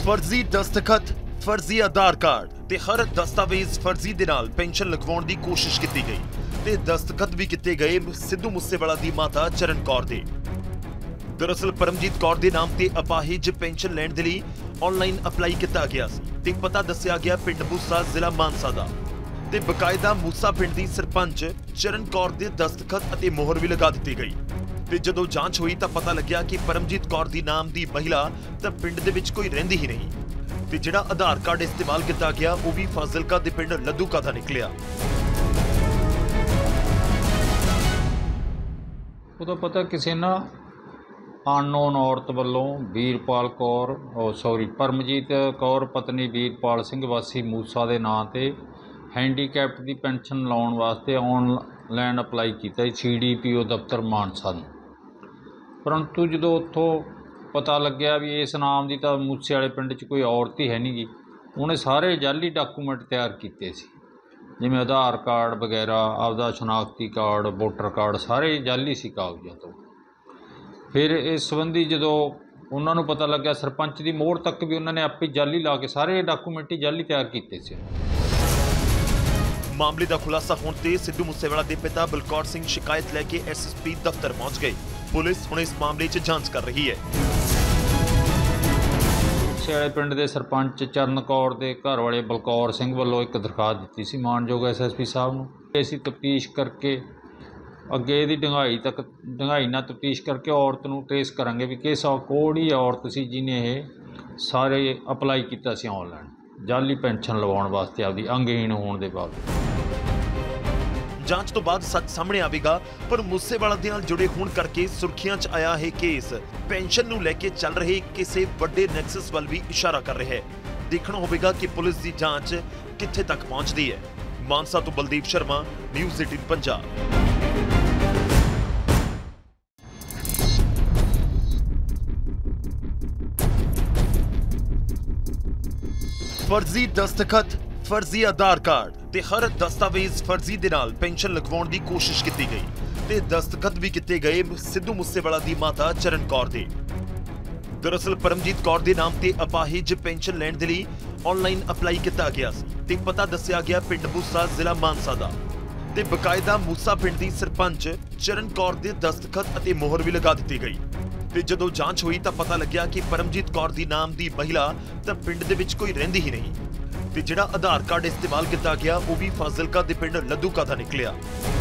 फर्जी दस्तखत, फर्जी आधार कार्ड ते हर दस्तावेज फर्जी दे नाल पेंशन लगवाउण दी कोशिश की गई ते दस्तखत भी किए गए सिद्धू मूसेवाला दी माता चरण कौर दे। दरअसल परमजीत कौर दे नाम ते अपाहिज पेंशन लैण दे लई ऑनलाइन अप्लाई किया गया ते पता दस्सिया गया पिंड मूसा जिला मानसा दा ते बकायदा मूसा पिंड दी सरपंच चरण कौर दे दस्तखत अते मोहर भी लगा दी गई। ते जदों जांच हुई तां पता लग्या कि परमजीत कौर दी नाम दी महिला तां पिंड दे विच कोई रहिंदी ही नहीं ते जिहड़ा आधार कार्ड इस्तेमाल किया गया वो भी फाजिलका दे पिंड लद्दूका दा निकलिया। ਉਹਦਾ ਪਤਾ ਕਿਸੇ ਨਾ ਅਨਨੋਨ ਔਰਤ ਵੱਲੋਂ ਵੀਰਪਾਲ ਕੌਰ ਪਰਮਜੀਤ ਕੌਰ ਪਤਨੀ ਵੀਰਪਾਲ ਸਿੰਘ ਵਾਸੀ ਮੂਸਾ ਦੇ ਨਾਂ ਤੇ ਹੈਂਡੀਕੈਪਟ ਦੀ ਪੈਨਸ਼ਨ ਲਾਉਣ ਵਾਸਤੇ ਆਨਲਾਈਨ ਅਪਲਾਈ ਕੀਤਾ ਸੀ CDPO ਦਫ਼ਤਰ ਮਾਨਸਾ ਨੂੰ। ਪਰੰਤੂ ਜਦੋਂ ਉੱਥੋਂ ਪਤਾ ਲੱਗਿਆ ਵੀ ਇਸ ਨਾਮ ਦੀ ਤਾਂ ਮੂਸੇ ਵਾਲੇ ਪਿੰਡ 'ਚ ਕੋਈ ਔਰਤ ਹੀ ਹੈ ਨਹੀਂ ਗੀ, ਉਹਨੇ ਸਾਰੇ ਜਾਲੀ ਡਾਕੂਮੈਂਟ ਤਿਆਰ ਕੀਤੇ ਸੀ ਜਿਵੇਂ ਆਧਾਰ ਕਾਰਡ ਵਗੈਰਾ, ਆਪਦਾ ਸ਼ਨਾਖਤੀ ਕਾਰਡ, ਵੋਟਰ ਕਾਰਡ ਸਾਰੇ ਜਾਲੀ ਸੀ ਕਾਗਜ਼ਾਂ ਤੋਂ। ਫਿਰ ਇਸ ਸੰਬੰਧੀ ਜਦੋਂ ਉਹਨਾਂ ਨੂੰ ਪਤਾ ਲੱਗਿਆ ਸਰਪੰਚ ਦੀ ਮੋਹਰ ਤੱਕ ਵੀ ਉਹਨਾਂ ਨੇ ਆਪੇ ਜਾਲੀ ਲਾ ਕੇ ਸਾਰੇ ਡਾਕੂਮੈਂਟ ਹੀ ਜਾਲੀ ਤਿਆਰ ਕੀਤੇ ਸੀ। मामले का खुलासा होने ते सिद्धू मूसेवाला के पिता बलकौर सिंह शिकायत लैके SSP दफ्तर पहुंच गई। पुलिस हुण इस मामले च जांच कर रही है। मूसेवाले पिंड के सरपंच चरण कौर के घर वाले बलकौर सिंह वालों एक दरखास्त दी सी मानयोग SSP साहब नूं। असीं तफ्तीश करके अगे इहदी ढंगाई नाल तफ्तीश करके औरत नूं ट्रेस करांगे भी किस कोहड़ी औरत सी जिन्हें ये सारे अप्लाई किया सी ऑनलाइन जाली पेंशन लवाउण वास्ते आपदी अंगहीन होने के बावजूद। जांच तो बाद सच सामने आवेगा, पर मूसेवाला दे नाल जुड़े होने करके सुर्खियां च आया है केस पेंशन नूं लैके चल रहे किसी वड्डे नैक्सस वल भी इशारा कर रहा है। देखना होगा कि पुलिस की जांच कित्थे तक पहुंचती है। मानसा तो बलदीप शर्मा, न्यूज़ 18 पंजाब। फर्जी दस्तखत, फर्जी आधार कार्ड ते हर दस्तावेज फर्जी दे नाल पेंशन लगवाउण दी कोशिश की गई ते दस्तखत भी किए गए सिद्धू मूसेवाला दी माता चरण कौर दे। दरअसल परमजीत कौर दे नाम ते अपाहिज पेंशन लैण दे लई ऑनलाइन अप्लाई किया गया ते पता दस्सिया गया पिंड मूसा जिला मानसा दा ते बकायदा मूसा पिंड दी सरपंच चरण कौर दे दस्तखत अते मोहर भी लगा दी गई। ते जदों जांच हुई तां पता लग्या कि परमजीत कौर दी नाम दी महिला तां पिंड दे विच कोई रहिंदी ही नहीं ते जिहड़ा आधार कार्ड इस्तेमाल किया गया वो भी फाजिलका दे पिंड लद्दूका दा निकलिया।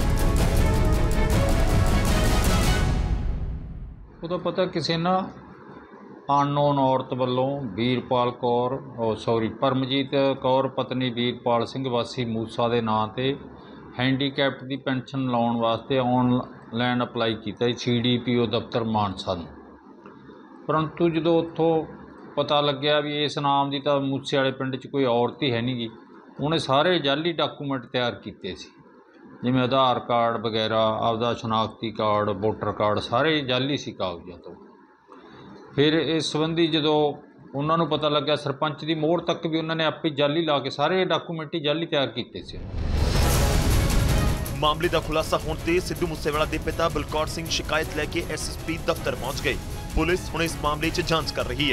ਉਹਦਾ ਪਤਾ ਕਿਸੇ ਨਾ ਅਨਨੋਨ ਔਰਤ ਵੱਲੋਂ ਵੀਰਪਾਲ ਕੌਰ ਪਰਮਜੀਤ ਕੌਰ ਪਤਨੀ ਵੀਰਪਾਲ ਸਿੰਘ ਵਾਸੀ ਮੂਸਾ ਦੇ ਨਾਂ ਤੇ ਹੈਂਡੀਕੈਪਟ ਦੀ ਪੈਨਸ਼ਨ ਲਾਉਣ ਵਾਸਤੇ ਆਨਲਾਈਨ ਅਪਲਾਈ ਕੀਤਾ ਸੀ CDPO ਦਫ਼ਤਰ ਮਾਨਸਾ ਨੂੰ। ਪਰੰਤੂ ਜਦੋਂ ਉੱਥੋਂ ਪਤਾ ਲੱਗਿਆ ਵੀ ਇਸ ਨਾਮ ਦੀ ਤਾਂ ਮੂਸੇ ਵਾਲੇ ਪਿੰਡ 'ਚ ਕੋਈ ਔਰਤ ਹੀ ਹੈ ਨਹੀਂ ਗੀ, ਉਹਨੇ ਸਾਰੇ ਜਾਲੀ ਡਾਕੂਮੈਂਟ ਤਿਆਰ ਕੀਤੇ ਸੀ ਜਿਵੇਂ ਆਧਾਰ ਕਾਰਡ ਵਗੈਰਾ, ਆਪਦਾ ਸ਼ਨਾਖਤੀ ਕਾਰਡ, ਵੋਟਰ ਕਾਰਡ ਸਾਰੇ ਜਾਲੀ ਸੀ ਕਾਗਜ਼ਾਂ ਤੋਂ। ਫਿਰ ਇਸ ਸੰਬੰਧੀ ਜਦੋਂ ਉਹਨਾਂ ਨੂੰ ਪਤਾ ਲੱਗਿਆ ਸਰਪੰਚ ਦੀ ਮੋਹਰ ਤੱਕ ਵੀ ਉਹਨਾਂ ਨੇ ਆਪੇ ਜਾਲੀ ਲਾ ਕੇ ਸਾਰੇ ਡਾਕੂਮੈਂਟ ਹੀ ਜਾਲੀ ਤਿਆਰ ਕੀਤੇ ਸੀ। मामले का खुलासा होने ते सिद्धू मूसेवाला के पिता बलकौर सिंह शिकायत लैके SSP दफ्तर पहुंच गई। पुलिस हुण इस मामले च जांच कर रही है।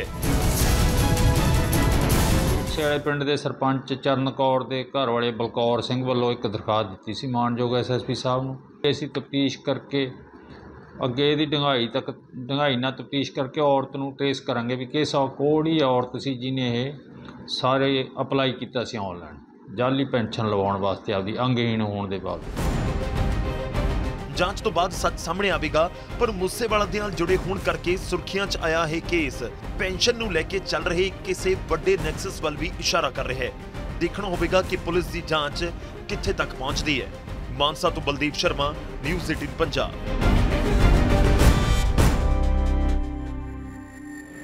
मूसेवाले पिंड के सरपंच चरण कौर के घर वाले बलकौर सिंह वालों एक दरखास्त दी सी मानयोग SSP साहब नूं। असीं तफ्तीश करके अगे इहदी ढंगाई नाल तफ्तीश करके औरत नूं ट्रेस करांगे भी किस कोहड़ी औरत सी जिन्हें ये सारे अप्लाई किया सी ऑनलाइन जाली पेंशन लवाउण वास्ते आपदी अंगहीन होने के बावजूद। जांच तो बाद सच सामने आवेगा, पर मूसेवाला दे नाल जुड़े होने करके सुर्खियां च आया है केस पेंशन नूं लैके चल रहे किसी वड्डे नैक्सस वल भी इशारा कर रहा है। देखना होगा कि पुलिस की जांच कित्थे तक पहुंचती है। मानसा तो बलदीप शर्मा, न्यूज़ 18 पंजाब।